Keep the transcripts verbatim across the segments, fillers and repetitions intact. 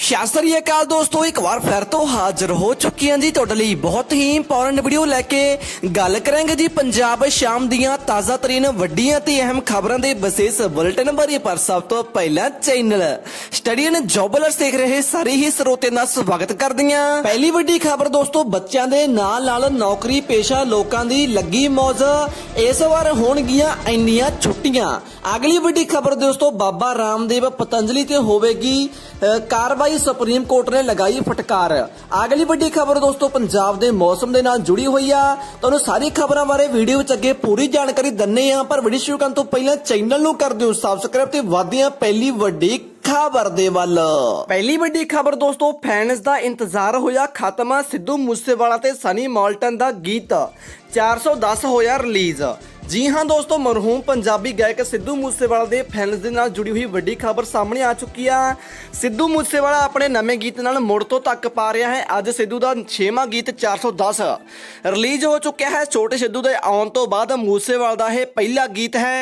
ਸਤਿ ਸ੍ਰੀ ਅਕਾਲ ਦੋਸਤੋ, ਇੱਕ ਵਾਰ ਫਿਰ ਤੋਂ ਹਾਜ਼ਰ ਹੋ ਚੁੱਕੇ ਹਾਂ ਜੀ ਤੁਹਾਡੇ ਲਈ ਬਹੁਤ ਹੀ ਇੰਪੋਰਟੈਂਟ ਵੀਡੀਓ ਲੈ ਕੇ। ਗੱਲ ਕਰਾਂਗੇ ਜੀ ਪੰਜਾਬ ਸ਼ਾਮ ਦੀਆਂ ਤਾਜ਼ਾ ਤਰੀਨ ਵੱਡੀਆਂ ਤੇ ਅਹਿਮ ਖਬਰਾਂ ਦੇ ਵਿਸ਼ੇਸ਼ ਬੁਲੇਟਿਨ ਬਾਰੇ। ਪਰ ਸਭ ਤੋਂ ਪਹਿਲਾਂ ਚੈਨਲ ਸਟੱਡੀ ਐਂਡ ਜੌਬਲਰਸ ਦੇਖ ਰਹੇ ਸਾਰੇ ਹੀ ਸਰੋਤਿਆਂ ਦਾ ਸਵਾਗਤ ਕਰਦੇ ਹਾਂ। ਪਹਿਲੀ ਵੱਡੀ ਖਬਰ ਦੋਸਤੋ, ਬੱਚਿਆਂ ਦੇ ਨਾਲ ਨਾਲ ਨੌਕਰੀ ਪੇਸ਼ਾ ਲੋਕਾਂ ਦੀ ਲੱਗੀ ਮੌਜ, ਇਸ ਵਾਰ ਹੋਣਗੀਆਂ ਇੰਨੀਆਂ ਛੁੱਟੀਆਂ। ਅਗਲੀ ਵੱਡੀ ਖਬਰ ਦੋਸਤੋ, ਬਾਬਾ ਰਾਮਦੇਵ ਪਤੰਜਲੀ ਤੇ ਹੋਵੇਗੀ कार्रवाई, सुप्रीम कोर्ट ने लगाई फटकार। अगली बड़ी खबर दोस्तों, पंजाब के मौसम के नाल जुड़ी हुई है। तुहानूं सारी खबरों बारे वीडियो विच अगे पूरी जानकारी दन्ने आ, पर वीडियो शुरू करने तो पहले चैनल नूं कर दिओ सबसक्राइब ते वधदे आ पहली वड्डी खबर दे वल। पहली वड्डी खबर दोस्तों, फैनस दा इंतजार होया खत्म। सिद्धू मूसेवाला ते सनी माल्टन दा गीत चार सौ दस होया रिलीज। जी हाँ दोस्तों, मरहूम पंजाबी गायक सिद्धू मूसेवाला दे फैनस दे नाल जुड़ी हुई वड्डी खबर सामने आ चुकी है। सिद्धू मूसेवाला अपने नवे गीत नाल मुड़ तो तक पा रहा है। अज सिद्धू दा छेवां गीत चार सौ दस रिलीज हो चुका है। छोटे सिद्धू दे आउण तो बाद मूसेवाला दा यह पहला गीत है।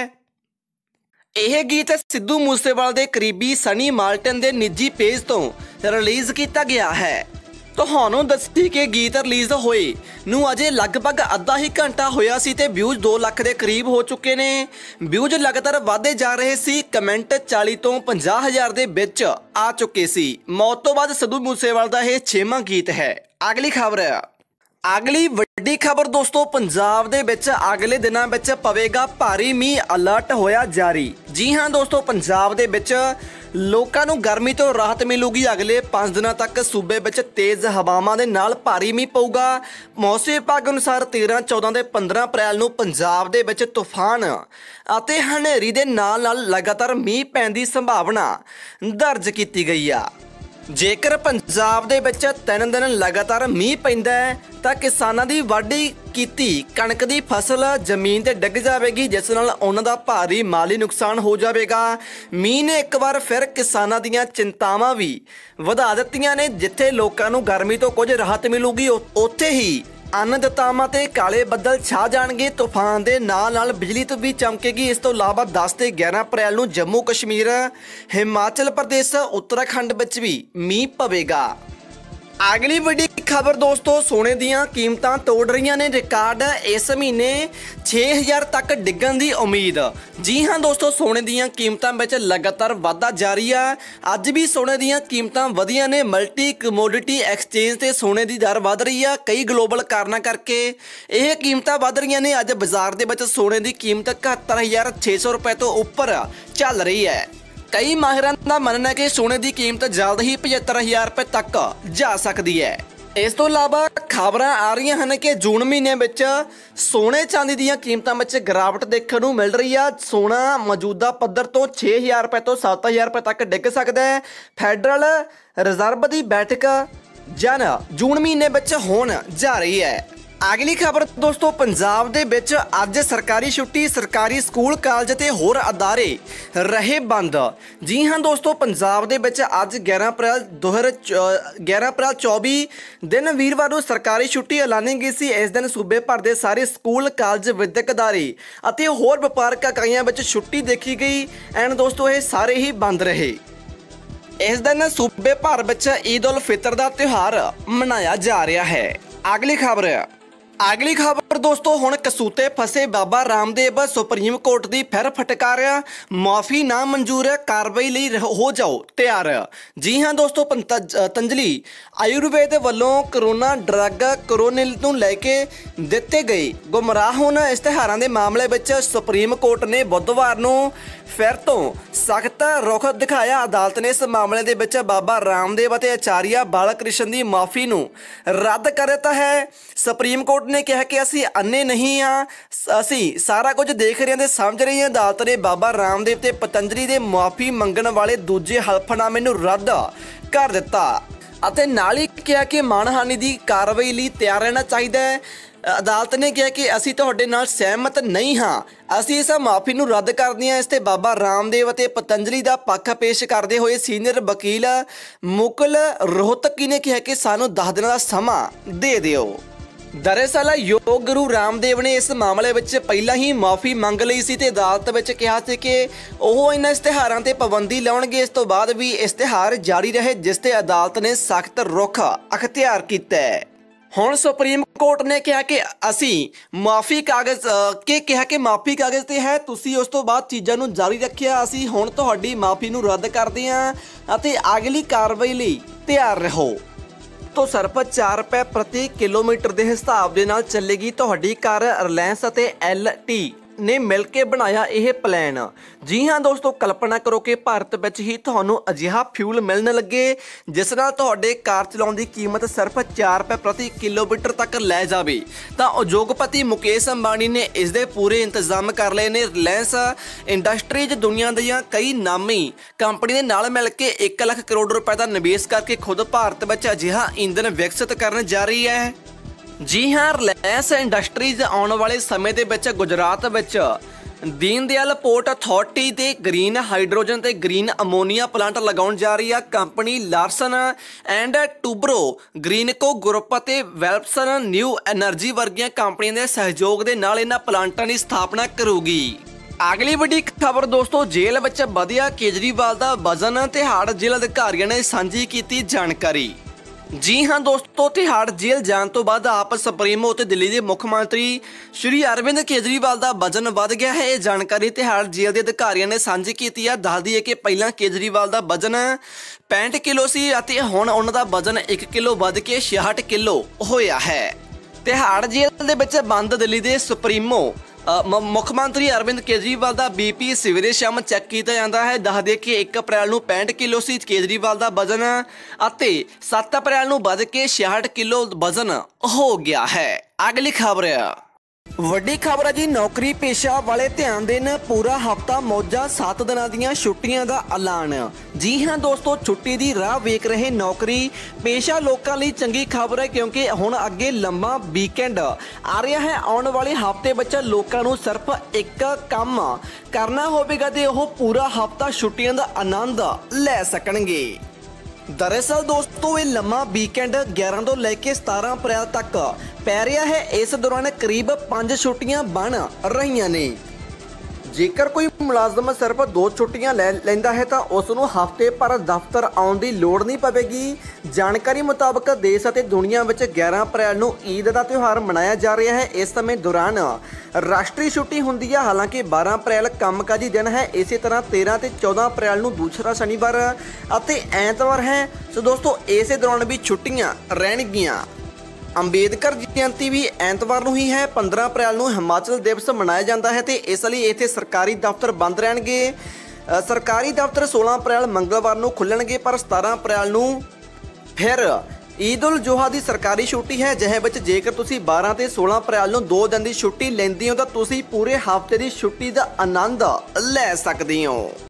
यह गीत सिद्धू मूसेवाला दे करीबी सनी माल्टन दे निजी पेज तो रिलीज किया गया है। ਤੁਹਾਨੂੰ ਦੱਸੀ ਕਿ ਗੀਤ ਰਿਲੀਜ਼ ਹੋਏ ਨੂੰ ਅਜੇ ਲਗਭਗ ਅੱਧਾ ਹੀ ਘੰਟਾ ਹੋਇਆ ਸੀ ਤੇ ਵਿਊਜ਼ ਦੋ ਲੱਖ ਦੇ ਕਰੀਬ ਹੋ ਚੁੱਕੇ ਨੇ। ਵਿਊਜ਼ ਲਗਾਤਾਰ ਵਧਦੇ ਜਾ ਰਹੇ ਸੀ। ਕਮੈਂਟ ਚਾਲੀ ਤੋਂ ਪੰਜਾਹ ਹਜ਼ਾਰ ਦੇ ਵਿੱਚ ਆ ਚੁੱਕੇ ਸੀ। ਮੌਤ ਤੋਂ ਬਾਅਦ ਸਿੱਧੂ ਮੂਸੇਵਾਲਾ ਦਾ ਇਹ ਛੇਵਾਂ ਗੀਤ ਹੈ। ਅਗਲੀ ਖਬਰ ਹੈ ਅਗਲੀ ਵੱਡੀ ਖਬਰ ਦੋਸਤੋ, ਪੰਜਾਬ ਦੇ ਵਿੱਚ ਅਗਲੇ ਦਿਨਾਂ ਵਿੱਚ ਪਵੇਗਾ ਭਾਰੀ ਮੀਂਹ, ਅਲਰਟ ਹੋਇਆ ਜਾਰੀ। ਜੀ ਹਾਂ ਦੋਸਤੋ, ਪੰਜਾਬ ਦੇ ਵਿੱਚ ਲੋਕਾਂ ਨੂੰ ਗਰਮੀ ਤੋਂ ਰਾਹਤ ਮਿਲੂਗੀ। ਅਗਲੇ ਪੰਜ ਦਿਨਾਂ ਤੱਕ ਸੂਬੇ ਵਿੱਚ ਤੇਜ਼ ਹਵਾਵਾਂ ਦੇ ਨਾਲ ਭਾਰੀ ਮੀਂਹ ਪਊਗਾ। ਮੌਸਮ ਵਿਭਾਗ ਅਨੁਸਾਰ ਤੇਰਾਂ ਚੌਦਾਂ ਤੇ ਪੰਦਰਾਂ ਅਪ੍ਰੈਲ ਨੂੰ ਪੰਜਾਬ ਦੇ ਵਿੱਚ ਤੂਫਾਨ ਅਤੇ ਹਨੇਰੀ ਦੇ ਨਾਲ ਨਾਲ ਲਗਾਤਾਰ ਮੀਂਹ ਪੈਣ ਦੀ ਸੰਭਾਵਨਾ ਦਰਜ ਕੀਤੀ ਗਈ ਆ। ਜੇਕਰ ਪੰਜਾਬ ਦੇ ਵਿੱਚ ਤਿੰਨ ਦਿਨ ਲਗਾਤਾਰ ਮੀਂਹ ਪੈਂਦਾ ਹੈ ਤਾਂ ਕਿਸਾਨਾਂ ਦੀ ਵਾਢੀ ਕੀਤੀ ਕਣਕ ਦੀ ਫਸਲ ਜ਼ਮੀਨ ਤੇ ਡਿੱਗ ਜਾਵੇਗੀ, ਜਿਸ ਨਾਲ ਉਹਨਾਂ ਦਾ ਭਾਰੀ ਮਾਲੀ ਨੁਕਸਾਨ ਹੋ ਜਾਵੇਗਾ। ਮੀਂਹ ਨੇ ਇੱਕ ਵਾਰ ਫਿਰ ਕਿਸਾਨਾਂ ਦੀਆਂ ਚਿੰਤਾਵਾਂ ਵੀ ਵਧਾ ਦਿੱਤੀਆਂ ਨੇ। ਜਿੱਥੇ ਲੋਕਾਂ ਨੂੰ ਗਰਮੀ ਤੋਂ ਕੁਝ ਰਾਹਤ ਮਿਲੂਗੀ, ਉੱਥੇ ਹੀ ਅੰਨਦਾਤਾਵਾਂ ਤੇ ਕਾਲੇ ਬੱਦਲ ਛਾ ਜਾਣਗੇ। ਤੂਫਾਨ ਦੇ ਨਾਲ ਨਾਲ ਬਿਜਲੀ ਤੋਂ ਵੀ ਚਮਕੇਗੀ। ਇਸ ਤੋਂ ਇਲਾਵਾ ਦਸ ਤੇ ਗਿਆਰਾਂ ਅਪ੍ਰੈਲ ਨੂੰ ਜੰਮੂ ਕਸ਼ਮੀਰ, ਹਿਮਾਚਲ ਪ੍ਰਦੇਸ਼, ਉੱਤਰਾਖੰਡ ਵਿੱਚ ਵੀ ਮੀਂਹ ਪਵੇਗਾ। ਅਗਲੀ ਵੱਡੀ ਖਬਰ ਦੋਸਤੋ, ਸੋਨੇ ਦੀਆਂ ਕੀਮਤਾਂ ਤੋੜ ਰਹੀਆਂ ਨੇ ਰਿਕਾਰਡ। ਇਸ ਮਹੀਨੇ ਛੇ ਹਜ਼ਾਰ ਤੱਕ ਡਿੱਗਣ ਦੀ ਉਮੀਦ। ਜੀ ਹਾਂ ਦੋਸਤੋ, ਸੋਨੇ ਦੀਆਂ ਕੀਮਤਾਂ ਵਿੱਚ ਲਗਾਤਾਰ ਵਾਧਾ ਜਾਰੀ ਆ। ਅੱਜ ਵੀ ਸੋਨੇ ਦੀਆਂ ਕੀਮਤਾਂ ਵਧੀਆਂ ਨੇ। ਮਲਟੀ ਕਮੋਡਿਟੀ ਐਕਸਚੇਂਜ ਤੇ ਸੋਨੇ ਦੀ ਦਰ ਵਧ ਰਹੀ ਆ। ਕਈ ਗਲੋਬਲ ਕਾਰਨਾਂ ਕਰਕੇ ਇਹ ਕੀਮਤਾਂ ਵਧ ਰਹੀਆਂ ਨੇ। ਅੱਜ ਬਾਜ਼ਾਰ ਦੇ ਵਿੱਚ ਸੋਨੇ ਦੀ ਕੀਮਤ ਇਕਹੱਤਰ ਹਜ਼ਾਰ ਛੇ ਸੌ ਰੁਪਏ ਤੋਂ ਉੱਪਰ ਚੱਲ ਰਹੀ ਹੈ। ਕਈ ਮਾਹਿਰਾਂ ਦਾ ਮੰਨਣਾ ਹੈ ਕਿ ਸੋਨੇ ਦੀ ਕੀਮਤ ਜਲਦ ਹੀ ਪਝੱਤਰ ਹਜ਼ਾਰ ਰੁਪਏ ਤੱਕ ਜਾ ਸਕਦੀ ਹੈ। ਇਸ ਤੋਂ ਇਲਾਵਾ ਖਬਰਾਂ ਆ ਰਹੀਆਂ ਹਨ ਕਿ ਜੂਨ ਮਹੀਨੇ ਵਿੱਚ ਸੋਨੇ ਚਾਂਦੀ ਦੀਆਂ ਕੀਮਤਾਂ ਵਿੱਚ ਗਿਰਾਵਟ ਦੇਖਣ ਨੂੰ ਮਿਲ ਰਹੀ ਆ। ਸੋਨਾ ਮੌਜੂਦਾ ਪੱਧਰ ਤੋਂ ਛੇ ਹਜ਼ਾਰ ਰੁਪਏ ਤੋਂ ਸੱਤ ਹਜ਼ਾਰ ਰੁਪਏ ਤੱਕ ਡਿੱਗ ਸਕਦਾ ਹੈ। ਫੈਡਰਲ ਰਿਜ਼ਰਵ ਦੀ ਬੈਠਕ ਜਨ ਜੂਨ ਮਹੀਨੇ ਵਿੱਚ ਹੋਣ ਜਾ ਰਹੀ ਹੈ। ਅਗਲੀ ਖਬਰ ਦੋਸਤੋ, ਪੰਜਾਬ ਦੇ ਵਿੱਚ ਅੱਜ ਸਰਕਾਰੀ ਛੁੱਟੀ। ਸਰਕਾਰੀ ਸਕੂਲ, ਕਾਲਜ ਤੇ ਹੋਰ ਅਦਾਰੇ ਰਹੇ ਬੰਦ। ਜੀ ਹਾਂ ਦੋਸਤੋ, ਪੰਜਾਬ ਦੇ ਵਿੱਚ ਅੱਜ ਗਿਆਰਾਂ ਅਪ੍ਰੈਲ ਦੋ ਹਜ਼ਾਰ ਗਿਆਰਾਂ ਅਪ੍ਰੈਲ ਚੌਵੀ ਦਿਨ ਵੀਰਵਾਰ ਨੂੰ ਸਰਕਾਰੀ ਛੁੱਟੀ ਐਲਾਨੀ ਗਈ ਸੀ। ਇਸ ਦਿਨ ਸੂਬੇ ਭਰ ਦੇ ਸਾਰੇ ਸਕੂਲ, ਕਾਲਜ, ਵਿਦਿਅਕ ਅਦਾਰੇ ਅਤੇ ਹੋਰ ਵਪਾਰਕ ਇਕਾਈਆਂ ਵਿੱਚ ਛੁੱਟੀ ਦੇਖੀ ਗਈ। ਐਂਡ ਦੋਸਤੋ, ਇਹ ਸਾਰੇ ਹੀ ਬੰਦ ਰਹੇ। ਇਸ ਦਿਨ ਸੂਬੇ ਭਰ ਵਿੱਚ ਈਦ ਉਲ ਫਿਤਰ ਦਾ ਤਿਉਹਾਰ ਮਨਾਇਆ ਜਾ ਰਿਹਾ ਹੈ। ਅਗਲੀ ਖਬਰ ਅਗਲੀ ਖਬਰ ਦੋਸਤੋ, ਹੁਣ ਕਸੂਤੇ ਫਸੇ ਬਾਬਾ ਰਾਮਦੇਵ, ਸੁਪਰੀਮ ਕੋਰਟ ਦੀ ਫਿਰ ਫਟਕਾਰ। ਮਾਫੀ ਨਾ ਮਨਜ਼ੂਰ, ਕਾਰਵਾਈ ਲਈ ਹੋ ਜਾਓ ਤਿਆਰ। ਜੀ ਹਾਂ ਦੋਸਤੋ, ਪਤੰਜਲੀ ਆਯੁਰਵੇਦ ਵੱਲੋਂ ਕਰੋਨਾ ਡਰੱਗ ਕਰੋਨਿਲ ਨੂੰ ਲੈ ਕੇ ਦਿੱਤੇ ਗਏ ਗੁੰਮਰਾਹਕੁਨ ਇਸ਼ਤਿਹਾਰਾਂ ਦੇ ਮਾਮਲੇ ਵਿੱਚ ਸੁਪਰੀਮ ਕੋਰਟ ਨੇ ਬੁੱਧਵਾਰ ਨੂੰ ਫਿਰ ਤੋਂ ਸਖਤ ਰੁਖ ਦਿਖਾਇਆ। ਅਦਾਲਤ ਨੇ ਇਸ ਮਾਮਲੇ ਦੇ ਵਿੱਚ ਬਾਬਾ ਰਾਮਦੇਵ ਅਤੇ ਆਚਾਰੀਆ ਬਾਲਕ੍ਰਿਸ਼ਨ ਦੀ ਮਾਫੀ ਨੂੰ ਰੱਦ ਕਰ ਦਿੱਤਾ ਹੈ। ਸੁਪਰੀਮ ਕੋਰਟ ਨੇ ਕਿਹਾ ਕਿ ਅਸੀਂ ਅੰਨੇ ਨਹੀਂ ਹਾਂ, ਅਸੀਂ ਸਾਰਾ ਕੁਝ ਦੇਖ ਰਹੇ ਹਾਂ ਤੇ ਸਮਝ ਰਹੇ ਹਾਂ। ਅਦਾਲਤ ਨੇ ਬਾਬਾ ਰਾਮਦੇਵ ਤੇ ਪਤੰਜਲੀ ਦੇ ਮਾਫੀ ਮੰਗਣ ਵਾਲੇ ਦੂਜੇ ਹਲਫਨਾਮੇ ਨੂੰ ਰੱਦ ਕਰ ਦਿੱਤਾ ਅਤੇ ਨਾਲ ਹੀ ਕਿਹਾ ਕਿ ਮਾਣਹਾਨੀ ਦੀ ਕਾਰਵਾਈ ਲਈ ਤਿਆਰ ਰਹਿਣਾ ਚਾਹੀਦਾ ਹੈ। ਅਦਾਲਤ ਨੇ ਕਿਹਾ ਕਿ ਅਸੀਂ ਤੁਹਾਡੇ ਨਾਲ ਸਹਿਮਤ ਨਹੀਂ ਹਾਂ, ਅਸੀਂ ਇਸ ਮਾਫੀ ਨੂੰ ਰੱਦ ਕਰਦੇ ਹਾਂ। ਇਸ ਤੇ ਬਾਬਾ ਰਾਮਦੇਵ ਅਤੇ ਪਤੰਜਲੀ ਦਾ ਪੱਖ ਪੇਸ਼ ਕਰਦੇ ਹੋਏ ਸੀਨੀਅਰ ਵਕੀਲ ਮੁਕੁਲ ਰੋਹਤਕੀ ਨੇ ਕਿਹਾ ਕਿ ਸਾਨੂੰ ਦਸ ਦਿਨਾਂ ਦਾ ਸਮਾਂ ਦੇ ਦਿਓ। ਦਰਅਸਲ ਯੋਗ ਗੁਰੂ ਰਾਮਦੇਵ ਨੇ ਇਸ ਮਾਮਲੇ ਵਿੱਚ ਪਹਿਲਾਂ ਹੀ ਮਾਫੀ ਮੰਗ ਲਈ ਸੀ ਤੇ ਅਦਾਲਤ ਵਿੱਚ ਕਿਹਾ ਸੀ ਕਿ ਉਹ ਇਹਨਾਂ ਇਸ਼ਤਿਹਾਰਾਂ ਤੇ ਪਾਬੰਦੀ ਲਾਉਣਗੇ। ਇਸ ਤੋਂ ਬਾਅਦ ਵੀ ਇਸ਼ਤਿਹਾਰ ਜਾਰੀ ਰਹੇ, ਜਿਸ ਤੇ ਅਦਾਲਤ ਨੇ ਸਖਤ ਰੁਖ ਅਖਤਿਆਰ ਕੀਤਾ ਹੈ। ਹੁਣ ਸੁਪਰੀਮ ਕੋਰਟ ਨੇ ਕਿਹਾ ਕਿ ਅਸੀਂ ਮਾਫੀ ਕਾਗਜ਼ ਕੇ ਕਿਹਾ ਕਿ ਮਾਫੀ ਕਾਗਜ਼ ਤੇ ਹੈ, ਤੁਸੀਂ ਉਸ ਤੋਂ ਬਾਅਦ ਚੀਜ਼ਾਂ ਨੂੰ ਜਾਰੀ ਰੱਖਿਆ, ਅਸੀਂ ਹੁਣ ਤੁਹਾਡੀ ਮਾਫੀ ਨੂੰ ਰੱਦ ਕਰਦੇ ਹਾਂ ਅਤੇ ਅਗਲੀ ਕਾਰਵਾਈ ਲਈ ਤਿਆਰ ਰਹੋ। ਤੋਂ ਸਿਰਫ ਚਾਰ ਰੁਪਏ ਪ੍ਰਤੀ ਕਿਲੋਮੀਟਰ ਦੇ ਹਿਸਾਬ ਦੇ ਨਾਲ ਚੱਲੇਗੀ ਤੁਹਾਡੀ ਕਾਰ। ਰਿਲਾਇੰਸ ਅਤੇ ਐਲ ਟੀ ਨੇ ਮਿਲ ਕੇ ਬਣਾਇਆ ਇਹ ਪਲਾਨ। ਜੀ ਹਾਂ ਦੋਸਤੋ, ਕਲਪਨਾ ਕਰੋ ਕਿ ਭਾਰਤ ਵਿੱਚ ਹੀ ਤੁਹਾਨੂੰ ਅਜਿਹਾ ਫਿਊਲ ਮਿਲਣ ਲੱਗੇ ਜਿਸ ਨਾਲ ਤੁਹਾਡੇ ਕਾਰ ਚਲਾਉਣ ਦੀ ਕੀਮਤ ਸਿਰਫ ਚਾਰ ਰੁਪਏ ਪ੍ਰਤੀ ਕਿਲੋਮੀਟਰ ਤੱਕ ਲੈ ਜਾਵੇ। ਤਾਂ ਉਦਯੋਗਪਤੀ ਮੁਕੇਸ਼ ਅੰਬਾਨੀ ਨੇ ਇਸ ਦੇ ਪੂਰੇ ਇੰਤਜ਼ਾਮ ਕਰ ਲਏ ਨੇ। ਰਿਲਾਇੰਸ ਇੰਡਸਟਰੀਜ਼ ਦੁਨੀਆ ਦੀਆਂ ਕਈ ਨਾਮੀ ਕੰਪਨੀ ਦੇ ਨਾਲ ਮਿਲ ਕੇ ਇੱਕ ਲੱਖ ਕਰੋੜ ਰੁਪਏ ਦਾ ਨਿਵੇਸ਼ ਕਰਕੇ ਖੁਦ ਭਾਰਤ ਵਿੱਚ ਅਜਿਹਾ ਇੰਧਨ ਵਿਕਸਿਤ ਕਰਨ ਜਾ ਰਹੀ ਹੈ। ਜੀ ਹਾਂ, ਰਿਲਾਇੰਸ ਇੰਡਸਟਰੀਜ਼ ਆਉਣ ਵਾਲੇ ਸਮੇਂ ਦੇ ਵਿੱਚ ਗੁਜਰਾਤ ਵਿੱਚ ਦੀਨ ਦਿਆਲ ਪੋਰਟ ਅਥਾਰਟੀ ਦੇ ਗ੍ਰੀਨ ਹਾਈਡਰੋਜਨ ਤੇ ਗ੍ਰੀਨ ਅਮੋਨੀਆ ਪਲਾਂਟ ਲਗਾਉਣ ਜਾ ਰਹੀ ਹੈ। Company Larsen and Toubro, Greenko group ਅਤੇ ਵੈਲਪਸਨ ਨਿਊ ਐਨਰਜੀ ਵਰਗੀਆਂ ਕੰਪਨੀਆਂ ਦੇ ਸਹਿਯੋਗ ਦੇ ਨਾਲ ਇਹਨਾਂ ਪਲਾਂਟਾਂ ਦੀ ਸਥਾਪਨਾ ਕਰੂਗੀ। ਅਗਲੀ ਵੱਡੀ ਖਬਰ ਦੋਸਤੋ, ਜੇਲ੍ਹ ਵਿੱਚ ਵਧਿਆ ਕੇਜਰੀਵਾਲ ਦਾ ਵਜ਼ਨ। ਤਿਹਾੜ ਜੇਲ੍ਹ ਅਧਿਕਾਰੀਆਂ ਨੇ ਸਾਂਝੀ ਕੀਤੀ ਜਾਣਕਾਰੀ। ਜੀ ਹਾਂ ਦੋਸਤੋ, ਤਿਹਾੜ ਜੇਲ੍ਹ ਜਾਣ ਤੋਂ ਬਾਅਦ ਆਪ ਸੁਪਰੀਮੋ ਅਤੇ ਦਿੱਲੀ ਦੇ ਮੁੱਖ ਮੰਤਰੀ ਸ਼੍ਰੀ ਅਰਵਿੰਦ ਕੇਜਰੀਵਾਲ ਦਾ ਵਜ਼ਨ ਵੱਧ ਗਿਆ ਹੈ। ਇਹ ਜਾਣਕਾਰੀ ਤਿਹਾੜ ਜੇਲ੍ਹ ਦੇ ਅਧਿਕਾਰੀਆਂ ਨੇ ਸਾਂਝੀ ਕੀਤੀ ਹੈ। ਦੱਸ ਦਈਏ ਕਿ ਪਹਿਲਾਂ ਕੇਜਰੀਵਾਲ ਦਾ ਵਜ਼ਨ ਪੈਂਹਠ ਕਿਲੋ ਸੀ ਅਤੇ ਹੁਣ ਉਹਨਾਂ ਦਾ ਵਜ਼ਨ ਇੱਕ ਕਿਲੋ ਵੱਧ ਕੇ ਛਿਆਹਠ ਕਿਲੋ ਹੋਇਆ ਹੈ। ਤਿਹਾੜ ਜੇਲ੍ਹ ਦੇ ਵਿੱਚ ਬੰਦ ਦਿੱਲੀ ਦੇ ਸੁਪਰੀਮੋ ਮੁੱਖ ਮੰਤਰੀ ਅਰਵਿੰਦ ਕੇਜਰੀਵਾਲ ਦਾ ਬੀ ਪੀ ਸਵੇਰੇ ਸ਼ਾਮ ਚੈੱਕ ਕੀਤਾ ਜਾਂਦਾ ਹੈ। ਦੱਸ ਦੇ ਕਿ ਇੱਕ ਅਪ੍ਰੈਲ ਨੂੰ ਪੈਂਹਠ ਕਿਲੋ ਸੀ ਕੇਜਰੀਵਾਲ ਦਾ ਵਜ਼ਨ ਅਤੇ ਸੱਤ ਅਪ੍ਰੈਲ ਨੂੰ ਵੱਧ ਕੇ ਛਿਆਹਠ ਕਿਲੋ ਵਜ਼ਨ ਹੋ ਗਿਆ ਹੈ। ਅਗਲੀ ਖਬਰ ਵੱਡੀ ਖਬਰ ਹੈ ਜੀ, ਨੌਕਰੀ ਪੇਸ਼ਾ ਵਾਲੇ ਧਿਆਨ ਦੇਣ, ਪੂਰਾ ਹਫਤਾ ਮੌਜਾਂ, ਸੱਤ ਦਿਨਾਂ ਦੀਆਂ ਛੁੱਟੀਆਂ ਦਾ ਐਲਾਨ। ਜੀ ਹਾਂ ਦੋਸਤੋ, ਛੁੱਟੀ ਦੀ ਰਾਹ ਵੇਖ ਰਹੇ ਨੌਕਰੀ ਪੇਸ਼ਾ ਲੋਕਾਂ ਲਈ ਚੰਗੀ ਖਬਰ ਹੈ, ਕਿਉਂਕਿ ਹੁਣ ਅੱਗੇ ਲੰਮਾ ਵੀਕਐਂਡ ਆ ਰਿਹਾ ਹੈ। ਆਉਣ ਵਾਲੇ ਹਫਤੇ ਵਿੱਚ ਲੋਕਾਂ ਨੂੰ ਸਿਰਫ ਇੱਕ ਕੰਮ ਕਰਨਾ ਹੋਵੇਗਾ ਤੇ ਉਹ ਪੂਰਾ ਹਫਤਾ ਛੁੱਟੀਆਂ ਦਾ ਆਨੰਦ ਲੈ ਸਕਣਗੇ। ਦਰਅਸਲ ਦੋਸਤੋ, ਇਹ ਲੰਮਾ ਵੀਕਐਂਡ ਗਿਆਰਾਂ ਤੋਂ ਲੈ ਕੇ ਸਤਾਰਾਂ ਅਪ੍ਰੈਲ ਤੱਕ ਪੈ ਰਿਹਾ ਹੈ। ਇਸ ਦੌਰਾਨ ਕਰੀਬ ਪੰਜ ਛੁੱਟੀਆਂ ਬਣ ਰਹੀਆਂ ਨੇ। ਜੇਕਰ ਕੋਈ ਮੁਲਾਜ਼ਮ ਸਿਰਫ ਦੋ ਛੁੱਟੀਆਂ ਲੈ ਲੈਂਦਾ ਹੈ ਤਾਂ ਉਸ ਨੂੰ ਹਫ਼ਤੇ ਭਰ ਦਫ਼ਤਰ ਆਉਣ ਦੀ ਲੋੜ ਨਹੀਂ ਪਵੇਗੀ। ਜਾਣਕਾਰੀ ਮੁਤਾਬਕ ਦੇਸ਼ ਅਤੇ ਦੁਨੀਆ ਵਿੱਚ ਗਿਆਰਾਂ ਅਪ੍ਰੈਲ ਨੂੰ ਈਦ ਦਾ ਤਿਉਹਾਰ ਮਨਾਇਆ ਜਾ ਰਿਹਾ ਹੈ। ਇਸ ਸਮੇਂ ਦੌਰਾਨ ਰਾਸ਼ਟਰੀ ਛੁੱਟੀ ਹੁੰਦੀ ਹੈ। ਹਾਲਾਂਕਿ ਬਾਰਾਂ ਅਪ੍ਰੈਲ ਕੰਮਕਾਜੀ ਦਿਨ ਹੈ। ਇਸੇ ਤਰ੍ਹਾਂ ਤੇਰਾਂ ਤੇ ਚੌਦਾਂ ਅਪ੍ਰੈਲ ਨੂੰ ਦੂਸਰਾ ਸ਼ਨੀਵਾਰ ਅਤੇ ਐਤਵਾਰ ਹੈ। ਸੋ ਦੋਸਤੋ, ਇਸੇ ਦੌਰਾਨ ਵੀ ਛੁੱਟੀਆਂ ਰਹਿਣਗੀਆਂ। ਅੰਬੇਦਕਰ ਜਯੰਤੀ ਵੀ ਐਤਵਾਰ ਨੂੰ ਹੀ ਹੈ। ਪੰਦਰਾਂ ਅਪ੍ਰੈਲ ਨੂੰ ਹਿਮਾਚਲ ਦਿਵਸ ਮਨਾਇਆ ਜਾਂਦਾ ਹੈ ਤੇ ਇਸ ਲਈ ਇੱਥੇ ਸਰਕਾਰੀ ਦਫ਼ਤਰ ਬੰਦ ਰਹਿਣਗੇ। ਸਰਕਾਰੀ ਦਫ਼ਤਰ ਸੋਲਾਂ ਅਪ੍ਰੈਲ ਮੰਗਲਵਾਰ ਨੂੰ ਖੁੱਲਣਗੇ, ਪਰ ਸਤਾਰਾਂ ਅਪ੍ਰੈਲ ਨੂੰ ਫਿਰ ਈਦ ਉਲ ਜੁਹਾ ਦੀ ਸਰਕਾਰੀ ਛੁੱਟੀ ਹੈ, ਜਿਹੇ ਵਿੱਚ ਜੇਕਰ ਤੁਸੀਂ ਬਾਰਾਂ ਤੇ ਸੋਲਾਂ ਅਪ੍ਰੈਲ ਨੂੰ ਦੋ ਦਿਨ ਦੀ ਛੁੱਟੀ ਲੈਂਦੇ ਹੋ ਤਾਂ ਤੁਸੀਂ ਪੂਰੇ ਹਫ਼ਤੇ ਦੀ ਛੁੱਟੀ ਦਾ ਆਨੰਦ ਲੈ ਸਕਦੇ ਹੋ।